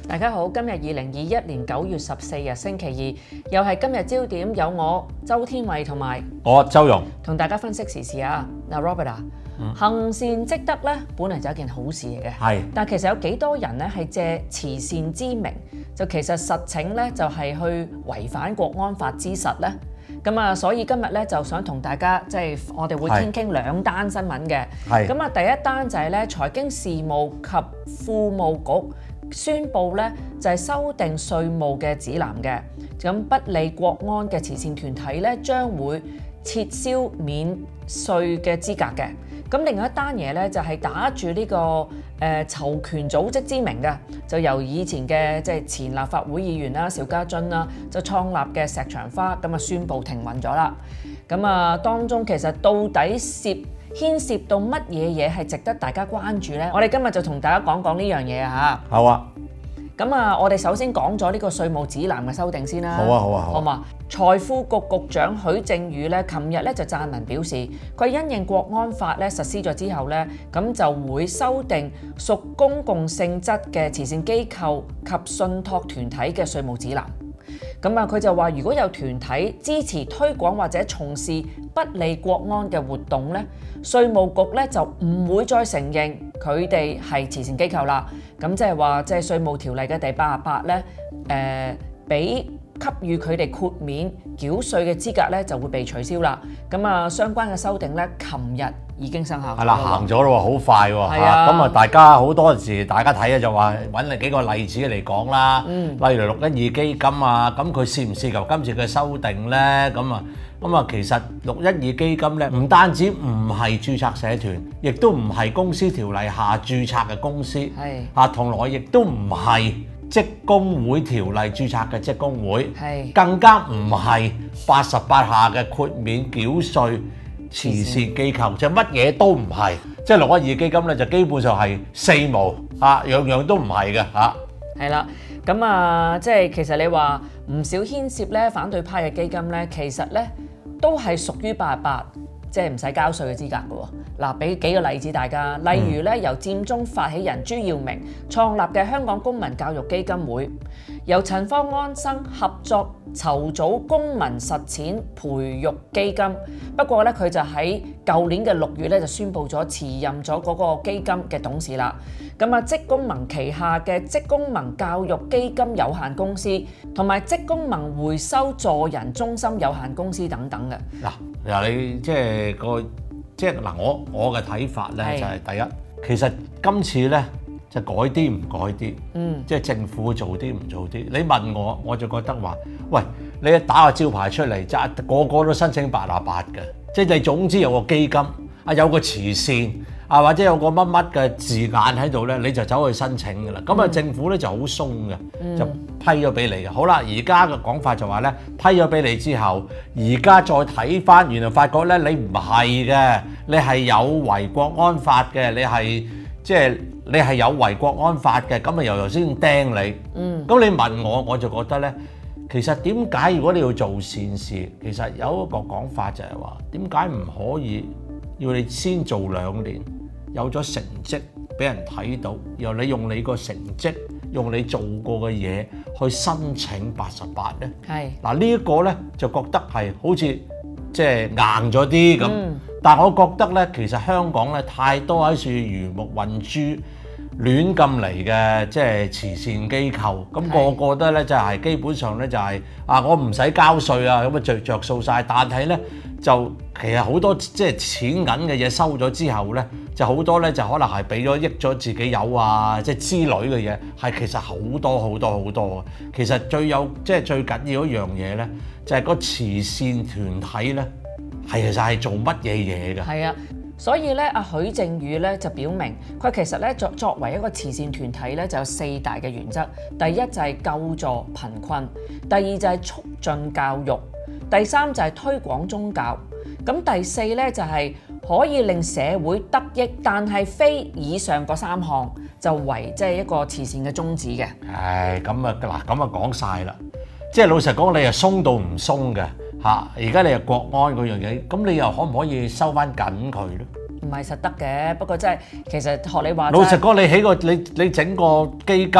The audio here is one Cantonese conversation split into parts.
大家好，今日2021年9月14日星期二，又係今日焦點，有我周天慧同埋我周融同大家分析時事啊。嗱 ，Robert 啊，行善積德咧，本嚟就係一件好事嚟嘅。係，但其實有幾多人咧係借慈善之名，就其實實情咧就係去違反國安法之實咧。咁啊，所以今日咧就想同大家我哋會傾兩單新聞嘅。咁啊，第一單就係咧財經事務及庫務局宣布咧就係修訂稅務嘅指南嘅，咁不利國安嘅慈善團體咧將會撤銷免稅嘅資格嘅。咁另外一單嘢咧就係打住呢個籌權組織之名嘅，就由以前嘅前立法會議員啦邵家臻啦就創立嘅石牆花咁啊宣布停運咗啦。咁啊當中其實到底牽涉到乜嘢嘢係值得大家關注呢？我哋今日就同大家講講呢樣嘢啊嚇。好啊。咁啊，我哋首先講咗呢個稅務指南嘅修訂先啦。好嘛？財庫局局長許正宇咧，琴日咧就撰文表示，佢因應國安法咧實施咗之後咧，咁就會修訂屬公共性質嘅慈善機構及信託團體嘅稅務指南。咁啊，佢就話如果有團體支持推廣或者從事不利國安嘅活動咧，稅務局咧就唔會再承認佢哋係慈善機構啦。咁即係話，稅務條例嘅第88咧，給予佢哋豁免繳稅嘅資格咧，就會被取消啦。咁啊，相關嘅修訂咧，琴日已經生效。係啦， 行咗咯喎，好快喎。 係啊。 咁啊，大家好多時大家睇咧就話揾嚟幾個例子嚟講啦。例如612基金啊，咁佢涉唔涉及今次嘅修訂咧？咁啊，其實612基金咧，唔單止唔係註冊社團，亦都唔係公司條例下註冊嘅公司。係。啊，同來亦都唔係職工會條例註冊嘅職工會，更加唔係88下嘅豁免繳稅慈善機構，就乜嘢都唔係。即係612基金咧，就基本上係四無啊，樣樣都唔係嘅嚇。係啦， 咁啊，其實你話唔少牽涉咧反對派嘅基金咧，其實咧都係屬於88，即係唔使交稅嘅資格嘅喎。嗱，俾幾個例子大家，例如咧由佔中發起人朱耀明創立嘅香港公民教育基金會，由陳方安生合作籌組公民實踐培育基金。不過咧，佢就喺舊年嘅6月咧就宣布咗辭任咗嗰個基金嘅董事啦。咁啊，職工盟旗下嘅職工盟教育基金有限公司同埋職工盟回收助人中心有限公司等等嘅。 嗱，你嗱，我嘅睇法咧就係第一，其實今次咧就改啲唔改啲，即係政府做啲唔做啲。你問我，我就覺得話，喂，你一打個招牌出嚟，個個都申請88嘅，即係你總之有個基金啊，有個慈善啊，或者有個乜乜嘅字眼喺度咧，你就走去申請㗎啦。咁啊，政府咧就好鬆嘅，就批咗俾你嘅。好啦，而家嘅講法就話咧，批咗俾你之後，而家再睇翻，原來發覺咧你唔係嘅，你係有違國安法嘅，你係有違國安法嘅，咁啊由頭先釘你。咁你問我，我就覺得咧，其實點解如果你要做善事，其實有一個講法就係話，點解唔可以要你先做2年，有咗成績俾人睇到，然後你用你個成績，用你做過嘅嘢去申請88咧？係嗱，呢一個咧就覺得係好似硬咗啲咁，但係我覺得咧，其實香港咧太多喺處魚目混珠、亂咁嚟嘅慈善機構，咁個個都咧就係基本上咧就係我唔使交稅啊，咁啊着數晒，但係咧就其實好多錢銀嘅嘢收咗之後咧，就好多咧就可能係俾咗益咗自己友啊，之類嘅嘢，係其實好多。其實最緊要一樣嘢咧，就係個慈善團體咧，其實係做乜嘢嘢嘅？係啊。所以咧，阿許正宇咧就表明，佢其實咧作為一個慈善團體咧，就有4大嘅原則。第一就係救助貧困，第二就係促進教育，第3就係推廣宗教。咁第4咧就係可以令社會得益，但係非以上嗰3項就為一個慈善嘅宗旨嘅。咁啊講晒啦，老實講，你係鬆到唔鬆嘅。而家你係國安嗰樣嘢，咁你又可唔可以收翻緊佢咧？唔係實得嘅，不過其實學你話，老實講，你整個基金，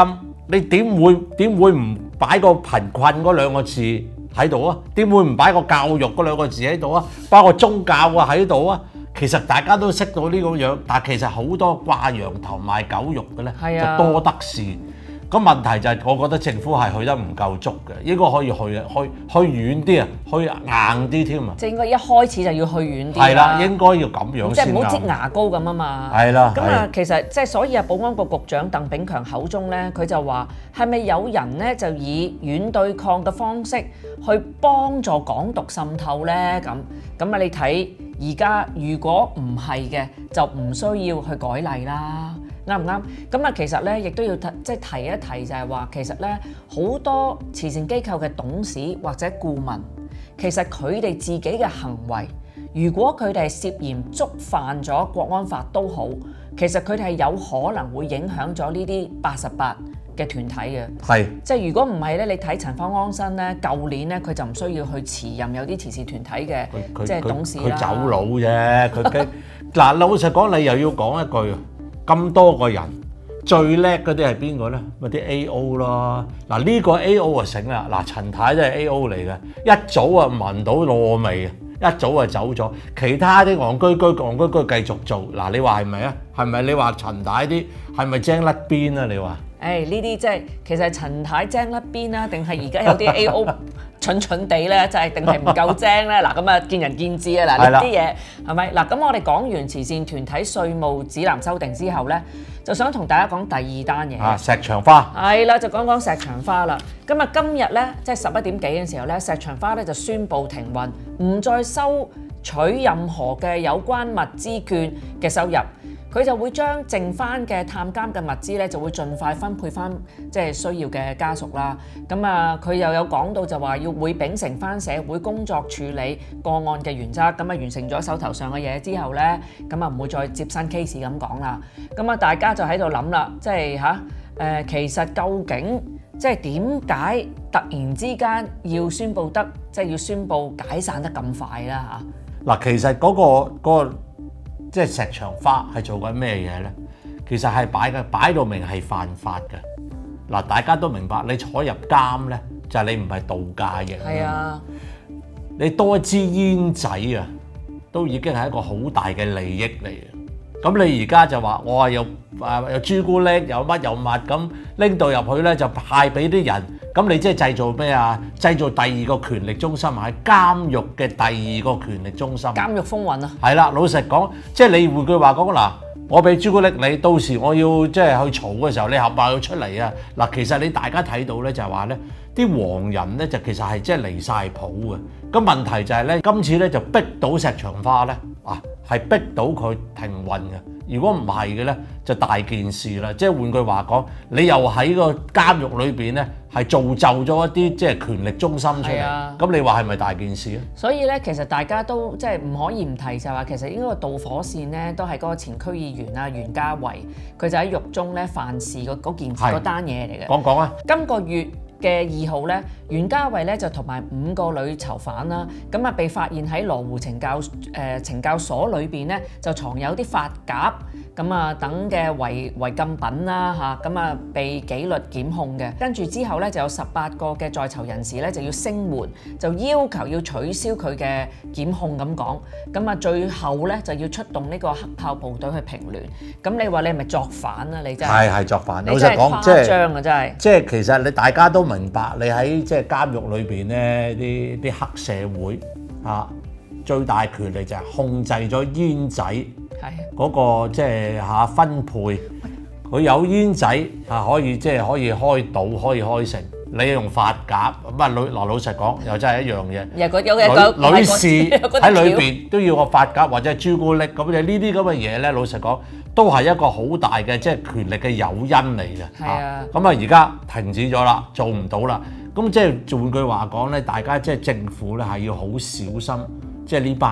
你點會唔擺個貧困嗰兩個字喺度啊？點會唔擺個教育嗰兩個字喺度啊？包括宗教啊喺度啊？其實大家都識到呢個樣，但係其實好多掛羊頭賣狗肉嘅咧，就多得是。咁問題就係，我覺得政府係去得唔夠足嘅，應該可以去遠啲啊，去硬啲添啊！ 即係應該一開始就要去遠啲啦。 係啦，應該要咁樣先。 即係唔好擠牙膏咁啊嘛。 係啦。 咁啊，其實即係所以啊，保安局局長鄧炳強口中咧，佢就話係咪有人咧就以軟對抗嘅方式去幫助港獨滲透咧？咁啊，你睇而家如果唔係嘅，就唔需要去改例啦。啱唔啱？咁啊，其實咧，亦都要即係提一提，就係話其實咧，好多慈善機構嘅董事或者顧問，其實佢哋自己嘅行為，如果佢哋係涉嫌觸犯咗國安法都好，其實佢哋係有可能會影響咗呢啲88嘅團體嘅。係，即係如果唔係咧，你睇陳方安生咧，舊年咧佢就唔需要去辭任有啲慈善團體嘅即係董事啦。佢走佬啫，佢嗱老實講，你又要講一句。咁多個人最叻嗰啲係邊個咧？咪啲 A.O. 咯。嗱呢個 A.O. 就醒啦。嗱陳太都係 A.O. 嚟嘅，一早啊聞到燶味，一早啊走咗。其他啲戇居居繼續做。嗱你話係咪啊？係咪你話陳太啲係咪精甩邊啊？你話？ 呢啲即係其實係陳太精甩邊啦，定係而家有啲 A.O. 蠢蠢地咧，就係定係唔夠精咧？嗱咁啊，見仁見智啊！嗱呢啲嘢係咪？嗱咁我哋講完慈善團體稅務指南修訂之後咧，就想同大家講第二單嘢。啊， 石牆花。係啦，就講講石牆花啦。咁啊，今日咧即係11點幾嘅時候咧，石牆花咧就宣布停運，唔再收取任何嘅有關物資券嘅收入。佢就會將剩翻嘅探監嘅物資咧，就會盡快分配翻即係需要嘅家屬啦。咁啊，佢又有講到就話會秉承翻社會工作處理個案嘅原則。咁啊，完成咗手頭上嘅嘢之後咧，咁啊唔會再接新 case 咁講啦。咁啊，大家就喺度諗啦，即係其實究竟即係點解突然之間要宣佈得即係要宣佈解散得咁快啦嚇？ 嗱，其實嗰個即係石牆花係做緊咩嘢咧？其實係擺到明係犯法嘅。嗱，大家都明白，你坐入監咧，就係你唔係度假營。係啊，你多一支煙仔啊，都已經係一個好大嘅利益嚟嘅。咁你而家就話我話有朱古力，有乜有物咁拎到入去咧，就派俾啲人。咁你即係製造咩啊？製造第二個權力中心喺監獄嘅第二個權力中心。監獄風雲啊！ 係啦，老實講，即係你換句話講嗱，我俾朱古力你，到時我要即係去嘈嘅時候，你合埋要出嚟啊！嗱，其實你大家睇到咧就係話咧，啲黃人咧就其實係即係離晒譜嘅。咁問題就係咧，今次咧就逼到石牆花咧係逼到佢停運嘅。如果唔係嘅咧，就大件事啦。即係換句話講，你又喺個監獄裏邊咧，係造就咗一啲即係權力中心出嚟。咁你話係咪大件事啊？ 所以咧，其實大家都即係唔可以唔提就係話，其實應該個導火線咧，都係嗰個前區議員啊袁嘉蔚，佢就喺獄中咧犯事嗰件事嗰單嘢嚟嘅。講啊！今個月嘅2號咧，袁嘉蔚咧就同埋5個女囚犯啦，咁啊被發現喺羅湖懲教所裏邊咧，就藏有啲髮夾咁啊等嘅違禁品啦嚇，咁啊被紀律檢控嘅。跟住之後咧，就有18個嘅在囚人士咧就要聲援，就要求要取消佢嘅檢控咁講。咁啊最後咧就要出動呢個黑豹部隊去平亂。咁你話你係咪作反啊？你真係係作反。老實講，誇張啊！真係。即係其實你大家都明白，你喺即係監獄裏邊咧，啲黑社會最大權力就係控制咗煙仔嗰個即係分配。佢有煙仔可以即係可以開賭，可以開成。你用髮夾咁啊？老實講又真係一樣嘢。女士喺裏邊都要個髮夾或者朱古力咁，呢啲咁嘅嘢咧，老實講都係一個好大嘅即係權力嘅誘因嚟嘅。係啊。咁啊，而家停止咗啦，做唔到啦。咁即係換句話講咧，大家即係政府咧係要好小心，即係呢班人。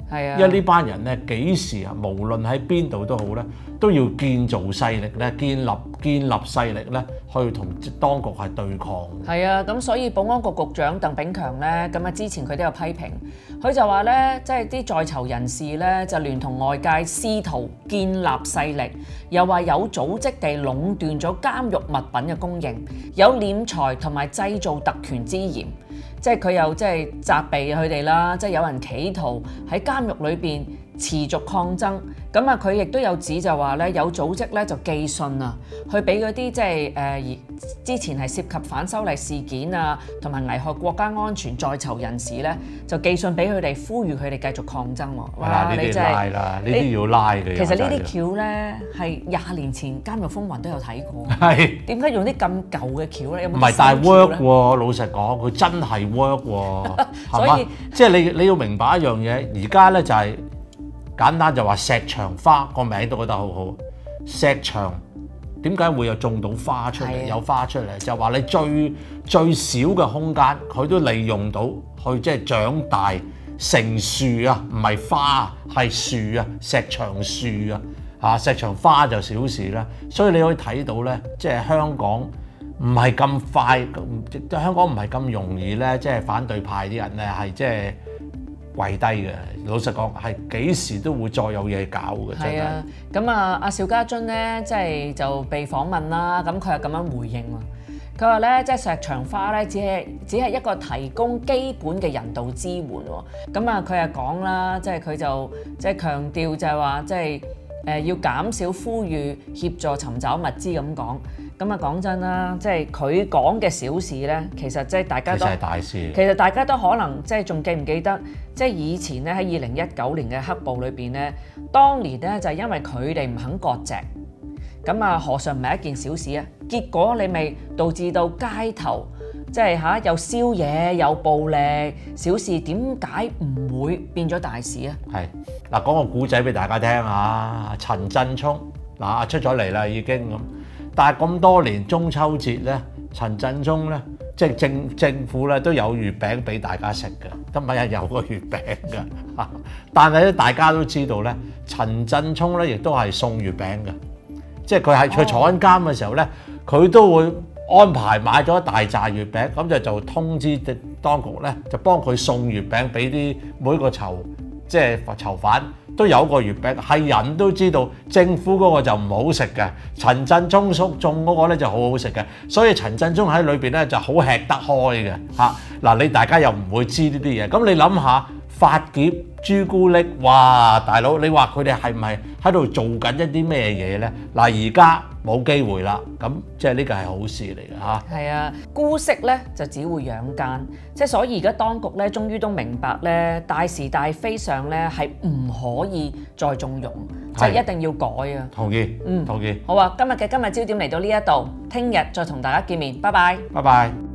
係啊， 因為呢班人咧幾時啊，無論喺邊度都好咧，都要建造勢力咧，建立勢力咧，去同當局係對抗。 係啊，咁所以保安局局長鄧炳強咧，咁啊之前佢都有批評，佢就話咧，即係啲在囚人士咧就聯同外界試圖建立勢力，又話有組織地壟斷咗監獄物品嘅供應，有斂財同埋製造特權之嫌。即係佢又即係責備佢哋啦，即係有人企圖喺監獄裏邊持續抗爭。咁啊，佢亦都有指就話咧，有組織咧就寄信啊，去俾嗰啲即係之前係涉及反修例事件啊，同埋危害國家安全在囚人士咧，就寄信俾佢哋，呼籲佢哋繼續抗爭喎。 哇！呢啲拉啦，呢啲要拉嘅。 其實呢啲橋咧係20年前監獄風雲都有睇過。 係。點解用啲咁舊嘅橋咧？有冇？ 唔係，但係 work 喎。老實講，佢真係 work 喎。所以即係你要明白一樣嘢，而家咧就係。簡單就話石牆花個名都覺得好好，石牆點解會有種到花出嚟？有花出嚟就話你最少嘅空間，佢都利用到去即係長大成樹啊，唔係花係樹啊，石牆樹啊，石牆花就小事啦。所以你可以睇到咧，即係香港唔係咁快，香港唔係咁容易咧，即係反對派啲人咧係即係跪低嘅。老實講，係幾時都會再有嘢搞嘅，真係。係啊， 咁啊，阿邵家臻咧，即係就被訪問啦，咁佢係咁樣回應喎。佢話咧，即係石牆花咧，只係一個提供基本嘅人道支援喎。咁啊，佢係講啦，即係佢就即係強調就係話，即係要減少呼籲協助尋找物資咁講。咁啊，講真啦，即係佢講嘅小事咧，其實即係大家都其實係大事。 其實大家都可能即係仲記唔記得，即係以前咧喺2019年嘅黑暴裏邊咧，當年咧就係因為佢哋唔肯割席，咁啊何嘗唔係一件小事啊？結果你咪導致到街頭即係嚇有宵夜有暴力，小事點解唔會變咗大事啊？ 係嗱，講個古仔俾大家聽啊，陳振聰嗱出咗嚟啦已經咁。但係咁多年中秋節咧，陳振聰咧，即係政府咧都有月餅俾大家食嘅，今日有個月餅嘅。但係咧，大家都知道咧，陳振聰咧亦都係送月餅嘅，即係佢坐緊監嘅時候咧，佢都會安排買咗一大紮月餅，咁就通知當局咧，就幫佢送月餅俾啲每個囚犯。都有個月餅，係人都知道政府嗰個就唔好食嘅，陳振聰種嗰個咧就好好食嘅，所以陳振聰喺裏邊咧就好吃得開嘅嚇。嗱，你大家又唔會知呢啲嘢，咁你諗下發劫朱古力，哇！大佬，你話佢哋係唔係喺度做緊一啲咩嘢咧？嗱，而家冇機會啦，咁即係呢個係好事嚟嘅嚇。 係啊，姑息咧就只會養奸，即係所以而家當局咧終於都明白咧，大是大非上咧係唔可以再縱容，即係一定要改啊。 同意，同意。 好啊，今日焦點嚟到呢一度，聽日再同大家見面，拜拜。 拜拜。